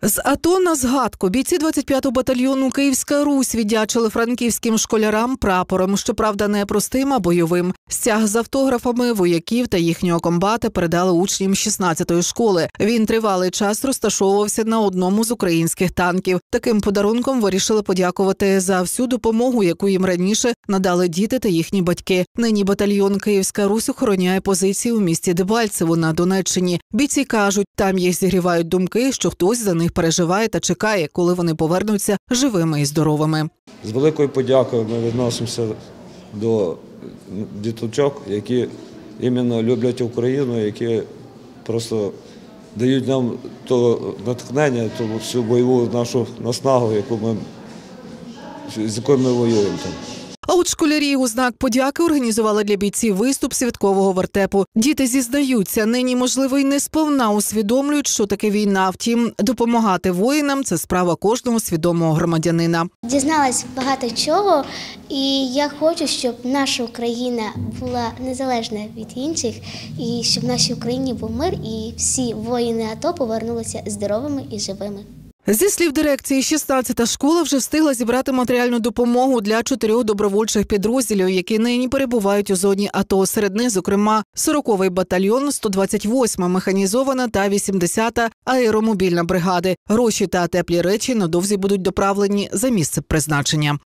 З АТО на згадку бійці 25-го батальйону «Київська Русь» віддячили франківським школярам прапором, щоправда, не простим, а бойовим. Стяг з автографами вояків та їхнього комбата передали учням 16-ї школи. Він тривалий час розташовувався на одному з українських танків. Таким подарунком вирішили подякувати за всю допомогу, яку їм раніше надали діти та їхні батьки. Нині батальйон «Київська Русь» охороняє позиції у місті Дебальцево на Донеччині. Бійці кажуть, там їх зігрівають думки, що хтось за них переживає та чекає, коли вони повернуться живими і здоровими. З великою подякою ми відносимося до діточок, які іменно люблять Україну, які просто дають нам то натхнення, ту всю бойову нашу наснагу, з якою ми воюємо там. А от школярі у знак подяки організували для бійців виступ святкового вертепу. Діти зізнаються, нині, можливо, й не сповна усвідомлюють, що таке війна. Втім, допомагати воїнам – це справа кожного свідомого громадянина. Дізналась багато чого, і я хочу, щоб наша Україна була незалежна від інших, і щоб в нашій Україні був мир, і всі воїни АТО повернулися здоровими і живими. Зі слів дирекції, 16-та школа вже встигла зібрати матеріальну допомогу для 4 добровольчих підрозділів, які нині перебувають у зоні АТО. Серед них, зокрема, 40-й батальйон, 128-ма механізована та 80-та аеромобільна бригади. Гроші та теплі речі надовзі будуть доправлені за місце призначення.